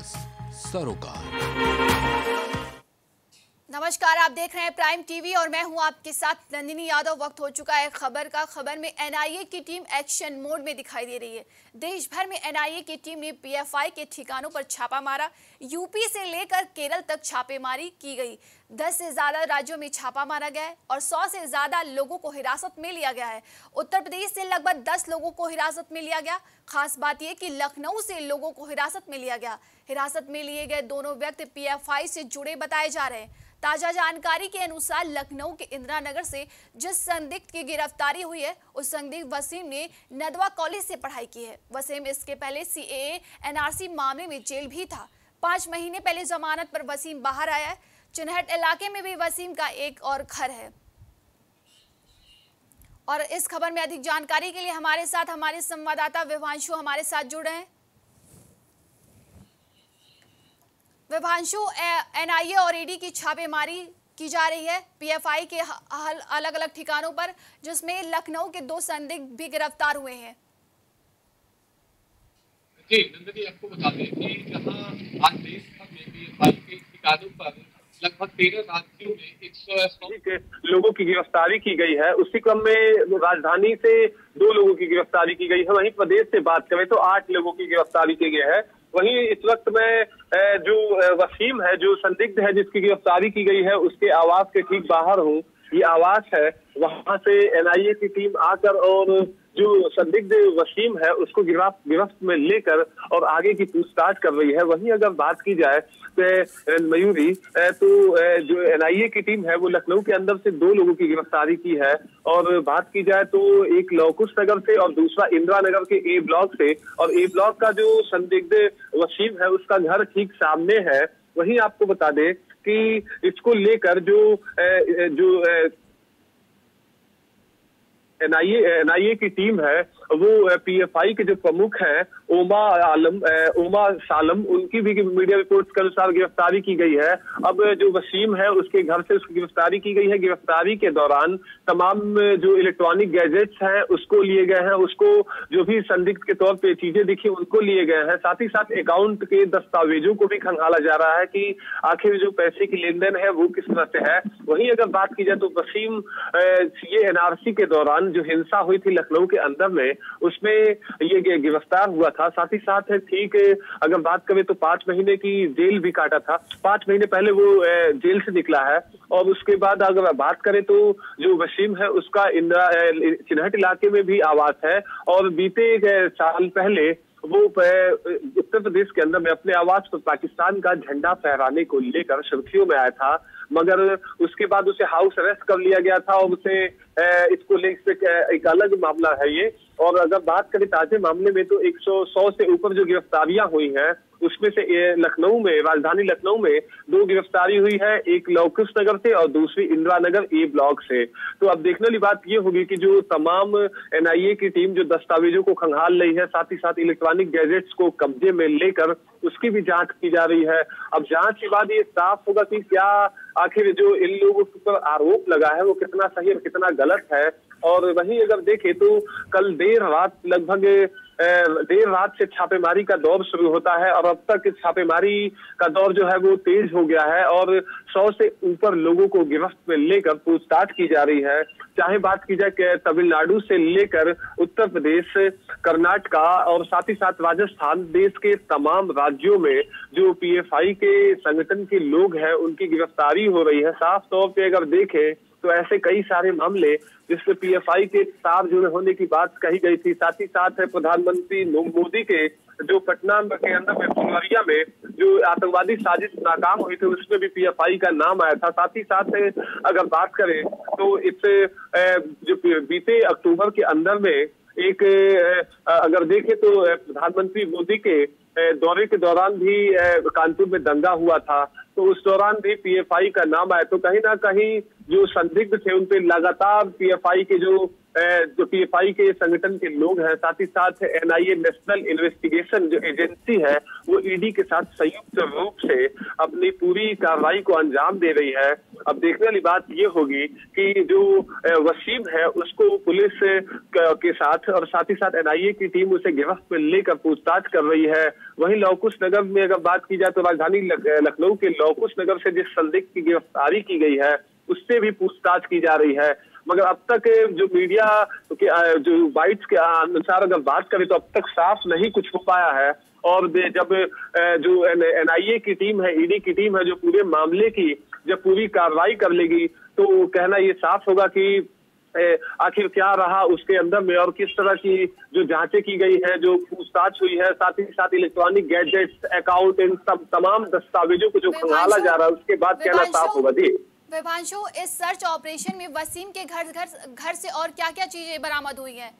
आवाज सरोकार। नमस्कार, आप देख रहे हैं प्राइम टीवी और मैं हूं आपके साथ नंदिनी यादव। वक्त हो चुका है खबर का। खबर में एनआईए की टीम एक्शन मोड में दिखाई दे रही है। देश भर में एनआईए की टीम ने पीएफआई के ठिकानों पर छापा मारा। यूपी से लेकर केरल तक छापेमारी की गई। 10 से ज्यादा राज्यों में छापा मारा गया है और 100 से ज्यादा लोगों को हिरासत में लिया गया है। उत्तर प्रदेश से लगभग 10 लोगों को हिरासत में लिया गया। खास बात यह कि लखनऊ से लोगों को हिरासत में लिया गया। हिरासत में लिए गए दोनों व्यक्ति पीएफआई से जुड़े बताए जा रहे हैं। ताजा जानकारी के अनुसार लखनऊ के इंदिरा नगर से जिस संदिग्ध की गिरफ्तारी हुई है, उस संदिग्ध वसीम ने नदवा कॉलेज से पढ़ाई की है। वसीम इसके पहले सीएए एनआरसी मामले में जेल भी था। 5 महीने पहले जमानत पर वसीम बाहर आया है। चिनहट इलाके में भी वसीम का एक और घर है। और इस खबर में अधिक जानकारी के लिए हमारे साथ हमारे संवाददाता विभांशु हमारे साथ जुड़ रहे हैं। विभांशु, एनआईए और ईडी की छापेमारी की जा रही है पीएफआई के अलग अलग ठिकानों पर, जिसमें लखनऊ के 2 संदिग्ध भी गिरफ्तार हुए हैं। जी नंदनी, आपको बता दें कि जहां आज देश भर में पीएफआई के ठिकानों पर लगभग 13 राज्यों में 180 लोगों की गिरफ्तारी की गई है। उसी क्रम में राजधानी से 2 लोगों की गिरफ्तारी की गई है। वहीं प्रदेश से बात करें तो 8 लोगों की गिरफ्तारी की गई है। वहीं इस वक्त में जो वसीम है, जो संदिग्ध है जिसकी गिरफ्तारी की गई है, उसके आवास के ठीक बाहर हूँ। ये आवास है, वहां से एनआईए की टीम आकर और जो संदिग्ध वसीम है उसको गिरफ्त में लेकर और आगे की पूछताछ कर रही है। वहीं अगर बात की जाए मयूरी, तो जो एनआईए की टीम है वो लखनऊ के अंदर से 2 लोगों की गिरफ्तारी की है। और बात की जाए तो एक लवकुश नगर से और दूसरा इंदिरा नगर के ए ब्लॉक से। और ए ब्लॉक का जो संदिग्ध वसीम है उसका घर ठीक सामने है। वहीं आपको बता दें कि इसको लेकर जो एनआईए की टीम है वो पीएफआई के जो प्रमुख हैं ओमा सालम, उनकी भी मीडिया रिपोर्ट्स के अनुसार गिरफ्तारी की गई है। अब जो वसीम है उसके घर से उसकी गिरफ्तारी की गई है। गिरफ्तारी के दौरान तमाम जो इलेक्ट्रॉनिक गैजेट्स हैं उसको लिए गए हैं। उसको जो भी संदिग्ध के तौर पे चीजें दिखी उनको लिए गए हैं। साथ ही साथ अकाउंट के दस्तावेजों को भी खंगाला जा रहा है कि आखिर जो पैसे की लेन देन है वो किस तरह से है। वहीं अगर बात की जाए तो वसीम ये एनआरसी के दौरान जो हिंसा हुई थी लखनऊ के अंदर में, उसमें ये गिरफ्तार हुआ था। साथ ही साथ ठीक अगर बात करें तो 5 महीने की जेल भी काटा था। 5 महीने पहले वो जेल से निकला है। और उसके बाद अगर बात करें तो जो वसीम है उसका चिनहट इलाके में भी आवास है। और बीते साल पहले वो उत्तर प्रदेश के अंदर में अपने आवास पर पाकिस्तान का झंडा फहराने को लेकर सुर्खियों में आया था, मगर उसके बाद उसे हाउस अरेस्ट कर लिया गया था और उसे इसको लेकर एक अलग मामला है ये। और अगर बात करें ताजे मामले में तो 100 से ऊपर जो गिरफ्तारियां हुई हैं उसमें से लखनऊ में, राजधानी लखनऊ में 2 गिरफ्तारी हुई है, एक लवकुश नगर से और दूसरी इंदिरा नगर ए ब्लॉक से। तो अब देखने वाली बात ये होगी कि जो तमाम एनआईए की टीम जो दस्तावेजों को खंगाल रही है, साथ ही साथ इलेक्ट्रॉनिक गैजेट्स को कब्जे में लेकर उसकी भी जांच की जा रही है। अब जांच के बाद ये साफ होगा कि क्या आखिर जो इन लोगों पर आरोप लगा है वो कितना सही और कितना गलत है। और वहीं अगर देखें तो कल देर रात से छापेमारी का दौर शुरू होता है और अब तक इस छापेमारी का दौर जो है वो तेज हो गया है और 100 से ऊपर लोगों को गिरफ्त में लेकर पूछताछ की जा रही है। चाहे बात की जाए तमिलनाडु से लेकर उत्तर प्रदेश, कर्नाटका और साथ ही साथ राजस्थान, देश के तमाम राज्यों में जो पीएफआई के संगठन के लोग हैं उनकी गिरफ्तारी हो रही है। साफ तौर पे अगर देखें तो ऐसे कई सारे मामले जिसमें पीएफआई के साथ जुड़े होने की बात कही गई थी। साथ ही साथ प्रधानमंत्री मोदी के जो पटना के अंदर में फुलवरिया में जो आतंकवादी साजिश नाकाम हुई थी उसमें भी पीएफआई का नाम आया था। साथ ही साथ अगर बात करें तो इससे जो बीते अक्टूबर के अंदर में एक अगर देखें तो प्रधानमंत्री मोदी के दौरे के दौरान भी कानपुर में दंगा हुआ था, तो उस दौरान भी पीएफआई का नाम आया। तो कहीं ना कहीं जो संदिग्ध थे उन पे लगातार पीएफआई के जो पीएफआई के संगठन के लोग हैं, साथ ही साथ एनआईए नेशनल इन्वेस्टिगेशन जो एजेंसी है वो ईडी के साथ संयुक्त रूप से अपनी पूरी कार्रवाई को अंजाम दे रही है। अब देखने वाली बात ये होगी कि जो वसीम है उसको पुलिस के साथ और साथ ही साथ एनआईए की टीम उसे गिरफ्त में लेकर पूछताछ कर रही है। वहीं लौकुश नगर में अगर बात की जाए तो राजधानी लखनऊ के लौकुश नगर से जिस संदिग्ध की गिरफ्तारी की गई है उससे भी पूछताछ की जा रही है, मगर अब तक जो मीडिया के जो बाइट्स के अनुसार अगर बात करें तो अब तक साफ नहीं कुछ हो पाया है। और जब जो एनआईए की टीम है, ईडी की टीम है, जो पूरे मामले की जब पूरी कार्रवाई कर लेगी तो कहना ये साफ होगा कि आखिर क्या रहा उसके अंदर में और किस तरह की जो जांचें की गई है, जो पूछताछ हुई है, साथ ही साथ इलेक्ट्रॉनिक गैजेट्स, अकाउंट, इन सब तमाम दस्तावेजों को जो खंगाला जा रहा है उसके बाद कहना साफ होगा। जी विभांशु, इस सर्च ऑपरेशन में वसीम के घर से और क्या क्या चीजें बरामद हुई हैं?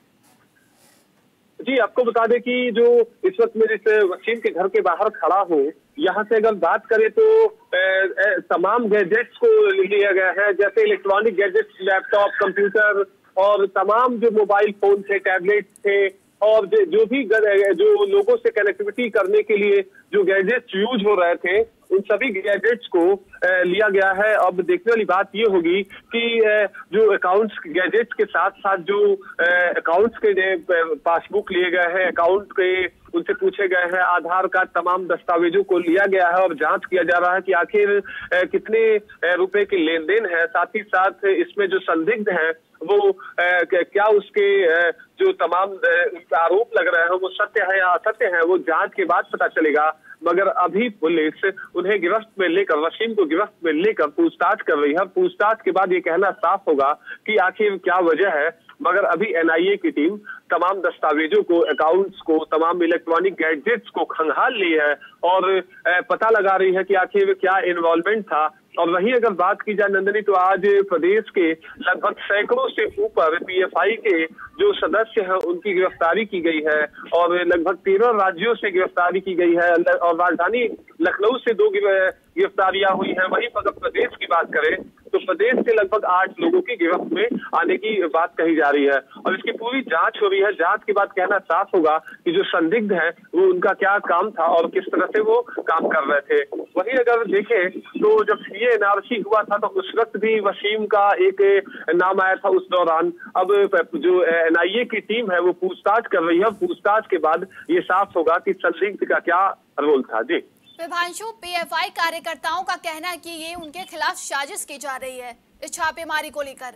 जी आपको बता दें कि जो इस वक्त मैं जिस वसीम के घर के बाहर खड़ा हूँ, यहाँ से अगर बात करें तो तमाम गैजेट्स को लिया गया है, जैसे इलेक्ट्रॉनिक गैजेट्स, लैपटॉप, कंप्यूटर और तमाम जो मोबाइल फोन थे, टैबलेट थे और जो भी जो लोगों से कनेक्टिविटी करने के लिए जो गैजेट्स यूज हो रहे थे उन सभी गैजेट्स को लिया गया है। अब देखने वाली बात ये होगी कि जो अकाउंट्स गैजेट्स के साथ साथ जो अकाउंट्स के पासबुक लिए गए हैं, अकाउंट के उनसे पूछे गए हैं, आधार कार्ड, तमाम दस्तावेजों को लिया गया है और जांच किया जा रहा है कि आखिर कितने रुपए के लेन देन है। साथ ही साथ इसमें जो संदिग्ध है वो क्या उसके जो तमाम आरोप लग रहे हैं वो सत्य है या असत्य है, वो जांच के बाद पता चलेगा। मगर अभी पुलिस उन्हें गिरफ्त में लेकर, वसीम को गिरफ्त में लेकर पूछताछ कर रही है। पूछताछ के बाद ये कहना साफ होगा कि आखिर क्या वजह है। मगर अभी एनआईए की टीम तमाम दस्तावेजों को, अकाउंट्स को, तमाम इलेक्ट्रॉनिक गैजेट्स को खंगाल ली है और पता लगा रही है कि आखिर क्या इन्वॉल्वमेंट था। और वहीं अगर बात की जाए नंदिनी तो आज प्रदेश के लगभग सैकड़ों से ऊपर पीएफआई के जो सदस्य हैं उनकी गिरफ्तारी की गई है और लगभग 13 राज्यों से गिरफ्तारी की गई है और राजधानी लखनऊ से 2 गिरफ्तारियां हुई हैं। वहीं अगर प्रदेश की बात करें तो प्रदेश से लगभग 8 लोगों की गिरफ्त में आने की बात कही जा रही है और इसकी पूरी जांच हो रही है। जांच के बाद कहना साफ होगा कि जो संदिग्ध है वो उनका क्या काम था और किस तरह से वो काम कर रहे थे। वहीं अगर देखें तो जब सीए एनआरसी हुआ था तो उस वक्त भी वसीम का एक नाम आया था उस दौरान। अब जो एनआईए की टीम है वो पूछताछ कर रही है। पूछताछ के बाद ये साफ होगा कि संदिग्ध का क्या रोल था। जी विभांशु, पीएफआई कार्यकर्ताओं का कहना है कि ये उनके खिलाफ साजिश की जा रही है इस छापेमारी को लेकर।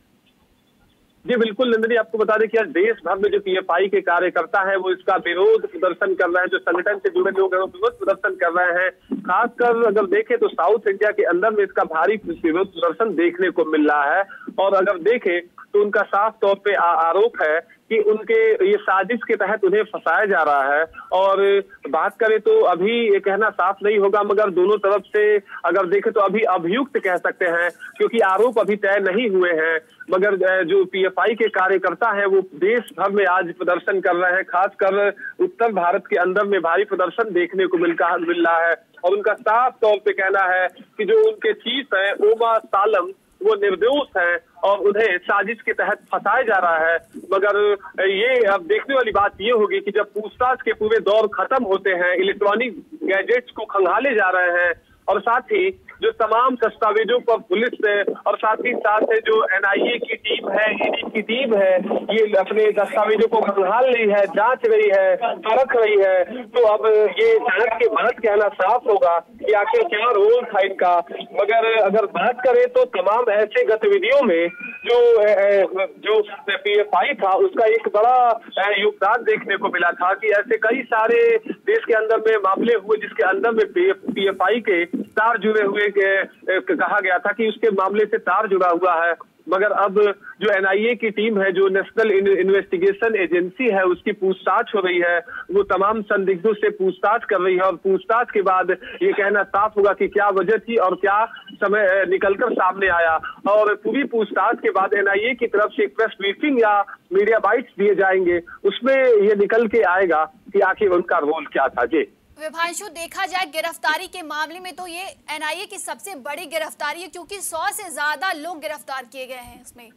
जी बिल्कुल नंदिनी, आपको बता दें कि आज देश भर में जो पीएफआई के कार्यकर्ता हैं वो इसका विरोध प्रदर्शन कर रहे हैं। जो संगठन से जुड़े लोग हैं वो विरोध प्रदर्शन कर रहे हैं। खासकर अगर देखें तो साउथ इंडिया के अंदर में इसका भारी विरोध प्रदर्शन देखने को मिल रहा है और अगर देखें तो उनका साफ तौर पे आरोप है कि उनके ये साजिश के तहत उन्हें फंसाया जा रहा है। और बात करें तो अभी ये कहना साफ नहीं होगा, मगर दोनों तरफ से अगर देखें तो अभी अभियुक्त कह सकते हैं क्योंकि आरोप अभी तय नहीं हुए हैं। मगर जो पीएफआई के कार्यकर्ता हैं वो देश भर में आज प्रदर्शन कर रहे हैं। खासकर उत्तर भारत के अंदर में भारी प्रदर्शन देखने को मिल रहा है और उनका साफ तौर पे कहना है कि जो उनके चीफ है ओमा सालम वो निर्दोष हैं और उन्हें साजिश के तहत फंसाया जा रहा है। मगर ये अब देखने वाली बात ये होगी कि जब पूछताछ के पूरे दौर खत्म होते हैं, इलेक्ट्रॉनिक गैजेट्स को खंगाले जा रहे हैं और साथ ही जो तमाम दस्तावेजों पर पुलिस है और साथ ही साथ जो एनआईए की टीम है, ईडी की टीम है, ये अपने दस्तावेजों को खंगाल रही है, जांच रही है, परख रही है। तो अब ये जांच के बाद कहना साफ होगा कि आखिर क्या रोल था इनका। मगर अगर बात करें तो तमाम ऐसे गतिविधियों में जो पीएफआई था उसका एक बड़ा योगदान देखने को मिला था कि ऐसे कई सारे देश के अंदर में मामले हुए जिसके अंदर में पीएफआई के तार जुड़े हुए कहा गया था कि उसके मामले से तार जुड़ा हुआ है। मगर अब जो एनआईए की टीम है, जो नेशनल इन्वेस्टिगेशन एजेंसी है, उसकी पूछताछ हो रही है। वो तमाम संदिग्धों से पूछताछ कर रही है और पूछताछ के बाद ये कहना साफ होगा कि क्या वजह थी और क्या समय निकलकर सामने आया। और पूरी पूछताछ के बाद एनआईए की तरफ से एक प्रेस ब्रीफिंग या मीडिया बाइट्स दिए जाएंगे, उसमें ये निकल के आएगा कि आखिर उनका रोल क्या था। जी विभांशु, देखा जाए गिरफ्तारी के मामले में तो ये एनआईए की सबसे बड़ी गिरफ्तारी है, क्योंकि 100 से ज्यादा लोग गिरफ्तार किए गए हैं इसमें।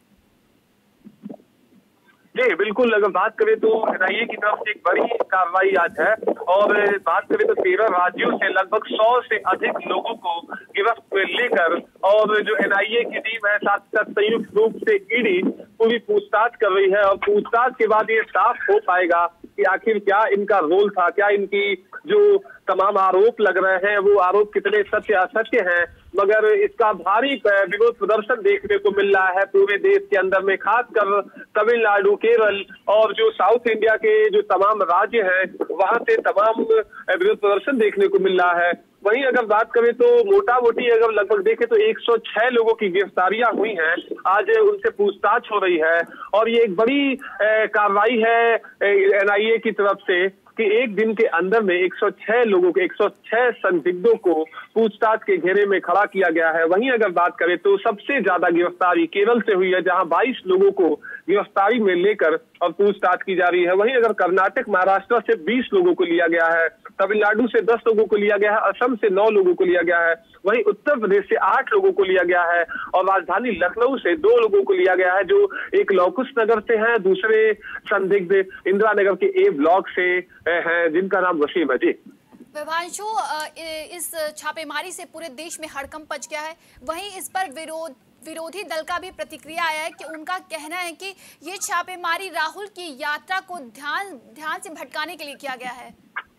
जी बिल्कुल, अगर बात करें तो एनआईए की तरफ से एक बड़ी कार्रवाई आज है और बात करें तो 13 राज्यों से लगभग 100 से अधिक लोगों को गिरफ्त में लेकर और जो एनआईए की टीम है साथ साथ संयुक्त रूप से ईडी पूरी पूछताछ कर रही है और पूछताछ के बाद ये साफ हो पाएगा कि आखिर क्या इनका रोल था, क्या इनकी जो तमाम आरोप लग रहे हैं वो आरोप कितने सत्य असत्य हैं। मगर इसका भारी विरोध प्रदर्शन देखने को मिल रहा है पूरे देश के अंदर में, खासकर तमिलनाडु, केरल और जो साउथ इंडिया के जो तमाम राज्य हैं वहां से तमाम विरोध प्रदर्शन देखने को मिल रहा है। वहीं अगर बात करें तो मोटा मोटी अगर लगभग देखें तो 106 लोगों की गिरफ्तारियां हुई हैं, आज उनसे पूछताछ हो रही है और ये एक बड़ी कार्रवाई है एनआईए की तरफ से कि एक दिन के अंदर में 106 लोगों को 106 संदिग्धों को पूछताछ के घेरे में खड़ा किया गया है। वहीं अगर बात करें तो सबसे ज्यादा गिरफ्तारी केरल से हुई है, जहां 22 लोगों को गिरफ्तारी में लेकर और पूछताछ की जा रही है। वहीं अगर कर्नाटक, महाराष्ट्र से 20 लोगों को लिया गया है, तमिलनाडु से 10 लोगों को लिया गया है, असम से 9 लोगों को लिया गया है, वहीं उत्तर प्रदेश से 8 लोगों को लिया गया है और राजधानी लखनऊ से 2 लोगों को लिया गया है, जो एक लौकुश नगर से है, दूसरे संदिग्ध इंदिरा नगर के ए ब्लॉक से है, जिनका नाम वसीम है। जी विभांशु, इस छापेमारी से पूरे देश में हड़कंप मच गया है। वहीं इस पर विरोधी दल का भी प्रतिक्रिया आया है कि उनका कहना है कि ये छापेमारी राहुल की यात्रा को ध्यान से भटकाने के लिए किया गया है।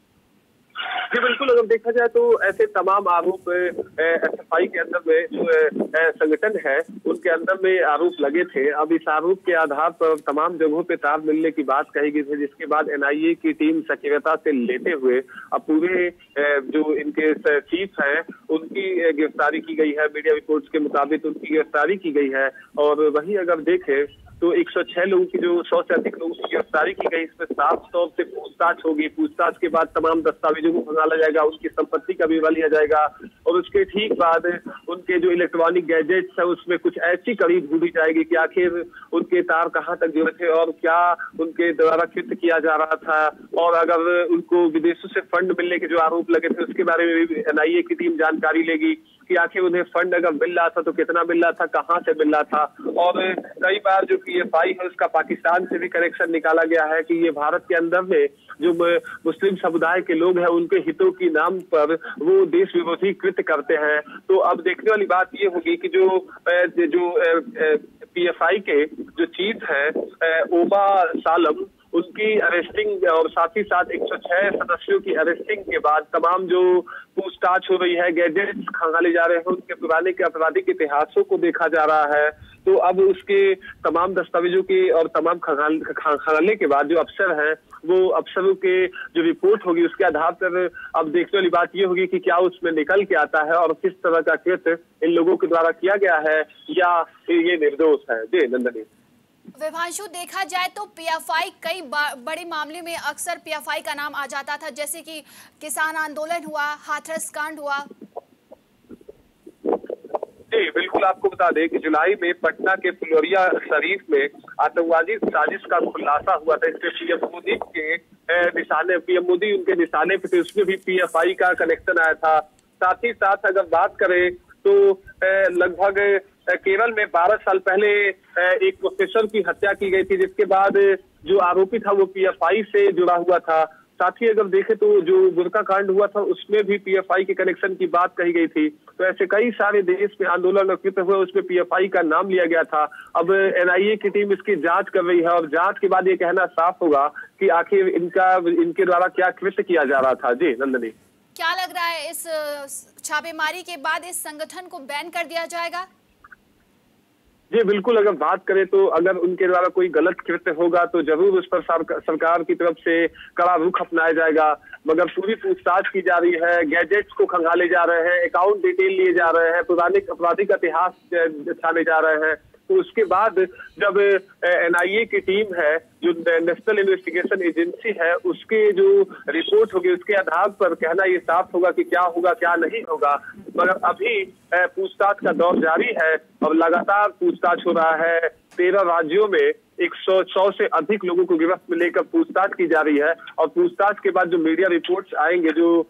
जी बिल्कुल, अगर देखा जाए तो ऐसे तमाम आरोप एसएफआई के अंदर में जो संगठन है उनके अंदर में आरोप लगे थे। अब इस आरोप के आधार पर तमाम जगहों पे तार मिलने की बात कही गई थी, जिसके बाद एनआईए की टीम सक्रियता से लेते हुए अब पूरे जो इनके चीफ हैं उनकी गिरफ्तारी की गई है। मीडिया रिपोर्ट्स के मुताबिक उनकी गिरफ्तारी की गई है और वहीं अगर देखें तो 106 लोगों की जो 100 से अधिक लोगों की गिरफ्तारी की गई, इसमें साफ तौर से पूछताछ होगी। पूछताछ के बाद तमाम दस्तावेजों को खंगाला जाएगा, उनकी संपत्ति का ब्यौरा लिया जाएगा और उसके ठीक बाद उनके जो इलेक्ट्रॉनिक गैजेट्स है उसमें कुछ ऐसी कड़ी ढूंढी जाएगी कि आखिर उनके तार कहाँ तक जुड़े थे और क्या उनके द्वारा कृत्य किया जा रहा था, और अगर उनको विदेशों से फंड मिलने के जो आरोप लगे थे उसके बारे में भी एनआईए की टीम जानकारी लेगी कि आखिर उन्हें फंड अगर मिल रहा था तो कितना मिल रहा था, कहां से मिल रहा था। और कई बार जो पीएफआई है उसका पाकिस्तान से भी कनेक्शन निकाला गया है कि ये भारत के अंदर में जो मुस्लिम समुदाय के लोग हैं उनके हितों की नाम पर वो देश विरोधी कृत्य करते हैं। तो अब देखने वाली बात ये होगी कि जो पीएफआई के जो चीफ है ओमा सालम, उनकी अरेस्टिंग और साथ ही साथ 106 सदस्यों की अरेस्टिंग के बाद तमाम जो पूछताछ हो रही है, गैजेट्स खंगाले जा रहे हैं, उनके पुराने के आपराधिक इतिहासों को देखा जा रहा है। तो अब उसके तमाम दस्तावेजों की और तमाम खंगालने के बाद जो अफसर हैं वो अफसरों के जो रिपोर्ट होगी उसके आधार पर अब देखने वाली बात ये होगी कि क्या उसमें निकल के आता है और किस तरह का कृत्य इन लोगों के द्वारा किया गया है या ये निर्दोष है। जी नंदनी। विभांशु, देखा जाए तो पीएफआई कई बड़े मामले में अक्सर पीएफआई का नाम आ जाता था, जैसे कि किसान आंदोलन हुआ, हाथरस कांड हुआ। जी बिल्कुल, आपको बता दें कि जुलाई में पटना के फुलवरिया शरीफ में आतंकवादी साजिश का खुलासा हुआ था। इसमें पीएम मोदी के निशाने, पीएम मोदी उनके निशाने पे थे, उसमें भी पीएफआई का कनेक्शन आया था। साथ ही साथ अगर बात करें तो लगभग केरल में 12 साल पहले एक प्रोफेसर की हत्या की गई थी, जिसके बाद जो आरोपी था वो पीएफआई से जुड़ा हुआ था। साथ ही अगर देखें तो जो बुरका कांड हुआ था उसमें भी पीएफआई के कनेक्शन की बात कही गई थी। तो ऐसे कई सारे देश में आंदोलन और कृत्य हुए, उसमें पीएफआई का नाम लिया गया था। अब एनआईए की टीम इसकी जांच कर रही है और जांच के बाद ये कहना साफ होगा कि आखिर इनके द्वारा क्या कृत्य किया जा रहा था। जी नंदनी, क्या लग रहा है इस छापेमारी के बाद इस संगठन को बैन कर दिया जाएगा? जी बिल्कुल, अगर बात करें तो अगर उनके द्वारा कोई गलत कृत्य होगा तो जरूर उस पर सरकार की तरफ से कड़ा रुख अपनाया जाएगा। मगर पूरी पूछताछ की जा रही है, गैजेट्स को खंगाले जा रहे हैं, अकाउंट डिटेल लिए जा रहे हैं, पुराने आपराधिक इतिहास छाने जा रहे हैं। तो उसके बाद जब एनआईए की टीम है, जो नेशनल इन्वेस्टिगेशन एजेंसी है, उसके जो रिपोर्ट होगी उसके आधार पर कहना ये साफ होगा कि क्या होगा क्या नहीं होगा। मगर अभी पूछताछ का दौर जारी है और लगातार पूछताछ हो रहा है। 13 राज्यों में 100 से अधिक लोगों को गिरफ्त में लेकर पूछताछ की जा रही है। और पूछताछ के बाद जो मीडिया रिपोर्ट्स आएंगे, जो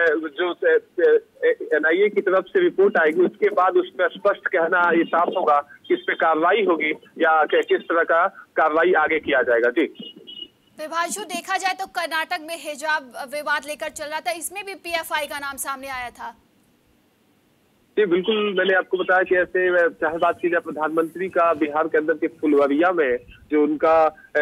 एनआईए की तरफ से रिपोर्ट आएगी, उसके बाद उस पर स्पष्ट कहना ये साफ होगा कि इस पे कार्रवाई होगी या किस तरह का कार्रवाई आगे किया जाएगा। जी विभांशु, देखा जाए तो कर्नाटक में हिजाब विवाद लेकर चल रहा था, इसमें भी पीएफआई का नाम सामने आया था। जी बिल्कुल, मैंने आपको बताया कि ऐसे चाहे बात की जाए प्रधानमंत्री का बिहार के अंदर के फुलवरिया में जो उनका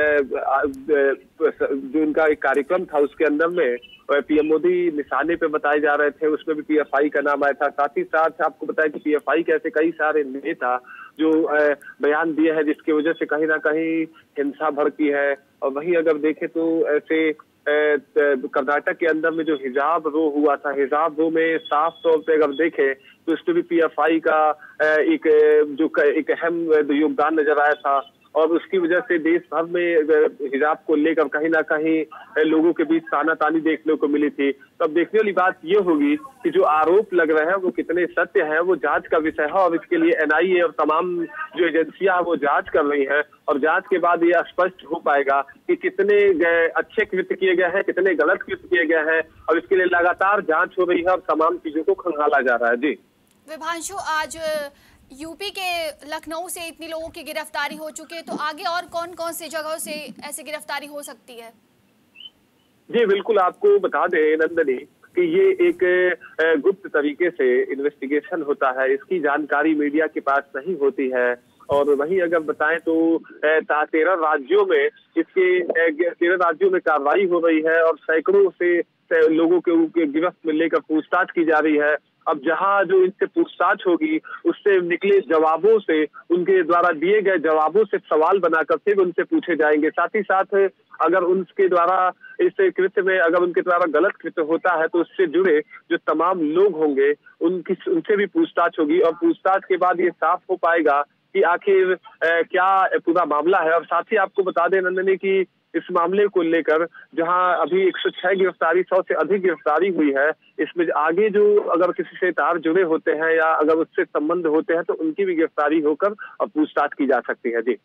एक कार्यक्रम था, उसके अंदर में पीएम मोदी निशाने पे बताए जा रहे थे, उसमें भी पीएफआई का नाम आया था। साथ ही साथ आपको बताया कि पीएफआई के ऐसे कई सारे नेता जो बयान दिए हैं जिसकी वजह से कहीं ना कहीं हिंसा भड़की है। और वहीं अगर देखें तो ऐसे कर्नाटक के अंदर में जो हिजाब रो हुआ था, हिजाब रो में साफ तौर पे अगर देखें तो इसमें भी पीएफआई का एक अहम योगदान नजर आया था। और उसकी वजह से देश भर में हिजाब को लेकर कहीं ना कहीं लोगों के बीच तानातानी देखने को मिली थी। तो अब देखने वाली बात ये होगी कि जो आरोप लग रहे हैं वो कितने सत्य हैं, वो जांच का विषय है। और इसके लिए एनआईए और तमाम जो एजेंसियां हैं वो जांच कर रही हैं। और जांच के बाद ये स्पष्ट हो पाएगा कि कितने अच्छे कृत्य किए गए हैं, कितने गलत कृत्य किए गए हैं। और इसके लिए लगातार जांच हो रही है और तमाम चीजों को खंगाला जा रहा है। जी विभांशु, आज यूपी के लखनऊ से इतनी लोगों की गिरफ्तारी हो चुकी है, तो आगे और कौन कौन सी जगहों से ऐसी गिरफ्तारी हो सकती है? जी बिल्कुल, आपको बता दें नंदनी कि ये एक गुप्त तरीके से इन्वेस्टिगेशन होता है, इसकी जानकारी मीडिया के पास नहीं होती है। और वहीं अगर बताएं तो 13 राज्यों में इसके 13 राज्यों में कार्रवाई हो रही है और सैकड़ों से लोगों के गिरफ्त में लेकर पूछताछ की जा रही है। अब जहां जो इनसे पूछताछ होगी उससे निकले जवाबों से, उनके द्वारा दिए गए जवाबों से सवाल बनाकर फिर उनसे पूछे जाएंगे। साथ ही साथ अगर उनके द्वारा इस कृत्य में अगर उनके द्वारा गलत कृत्य होता है तो उससे जुड़े जो तमाम लोग होंगे उनसे भी पूछताछ होगी। और पूछताछ के बाद ये साफ हो पाएगा कि आखिर क्या पूरा मामला है। और साथ ही आपको बता दें नंदनी कि इस मामले को लेकर जहां अभी 106 गिरफ्तारी, 100 से अधिक गिरफ्तारी हुई है, इसमें आगे जो अगर किसी से तार जुड़े होते हैं या अगर उससे संबंध होते हैं तो उनकी भी गिरफ्तारी होकर और पूछताछ की जा सकती है। जी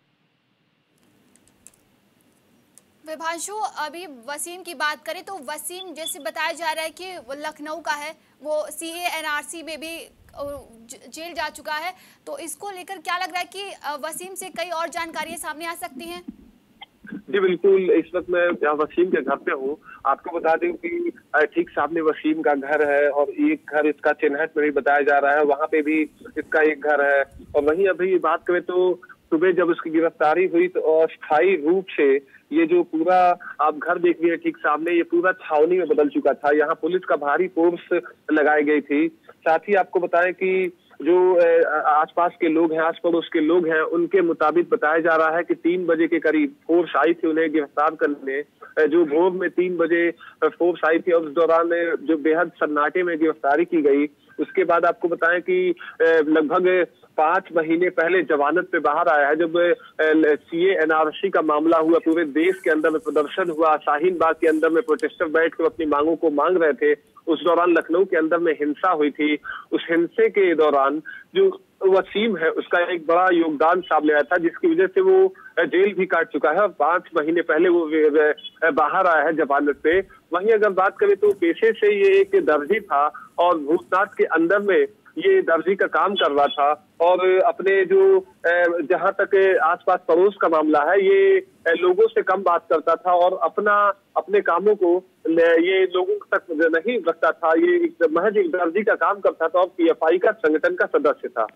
विभांशु, अभी वसीम की बात करें तो वसीम जैसे बताया जा रहा है कि वो लखनऊ का है, वो सीए एनआरसी में भी जेल जा चुका है, तो इसको लेकर क्या लग रहा है कि वसीम से कई और जानकारियां सामने आ सकती हैं? जी बिल्कुल, इस वक्त मैं यहाँ वसीम के घर पे हूँ। आपको बता दें कि ठीक सामने वसीम का घर है और एक घर इसका चिन्हित में भी बताया जा रहा है, वहाँ पे भी इसका एक घर है। और वहीं अभी बात करें तो सुबह जब उसकी गिरफ्तारी हुई तो अस्थायी रूप से ये जो पूरा आप घर देख रहे हैं ठीक सामने, ये पूरा छावनी में बदल चुका था। यहाँ पुलिस का भारी फोर्स लगाई गई थी। साथ ही आपको बताएं कि जो आसपास के लोग हैं, आस पड़ोस के लोग हैं, उनके मुताबिक बताया जा रहा है कि 3 बजे के करीब फोर्स आई थी उन्हें गिरफ्तार करने। जो भोर में 3 बजे फोर्स आई थी और उस दौरान जो बेहद सन्नाटे में गिरफ्तारी की गई। उसके बाद आपको बताएं कि लगभग 5 महीने पहले जमानत पे बाहर आया है। जब सीए एनआरसी का मामला हुआ, पूरे देश के अंदर में प्रदर्शन हुआ, शाहीन बाग के अंदर में प्रोटेस्टर बैठ कर अपनी मांगों को मांग रहे थे, उस दौरान लखनऊ के अंदर में हिंसा हुई थी। उस हिंसे के दौरान जो वसीम है उसका एक बड़ा योगदान सामने आया था, जिसकी वजह से वो जेल भी काट चुका है और 5 महीने पहले वो बाहर आया है जमानत पे। वहीं अगर बात करें तो पेशे से ये एक दर्जी था और भूतनाथ के अंदर में ये दर्जी का काम कर रहा था। और अपने जो जहां तक आसपास पड़ोस का मामला है, ये लोगों से कम बात करता था और अपने कामों को ये लोगों तक नहीं रखता था। ये महज एक दर्जी का काम करता था और पीएफआई का संगठन का सदस्य था।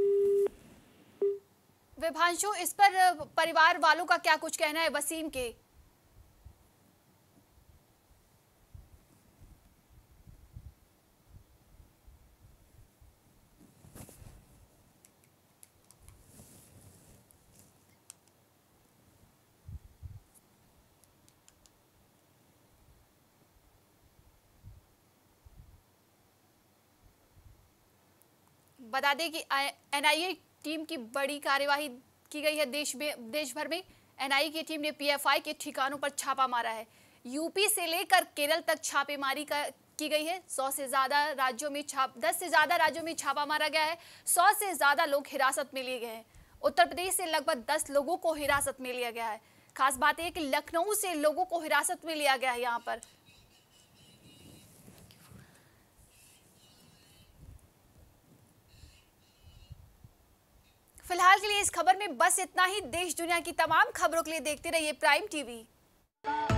विभांशु, इस पर परिवार वालों का क्या कुछ कहना है वसीम के? बता दें कि एनआईए टीम की बड़ी कार्यवाही की गई है देश भर में। एनआईए की टीम ने पीएफआई के ठिकानों पर छापा मारा है। यूपी से लेकर केरल तक छापेमारी की गई है। 10 से ज्यादा राज्यों में छापा मारा गया है। 100 से ज्यादा लोग हिरासत में लिए गए हैं। उत्तर प्रदेश से लगभग 10 लोगों को हिरासत में लिया गया है। खास बात यह कि लखनऊ से लोगों को हिरासत में लिया गया है। यहाँ पर फिलहाल के लिए इस खबर में बस इतना ही। देश दुनिया की तमाम खबरों के लिए देखते रहिए प्राइम टीवी।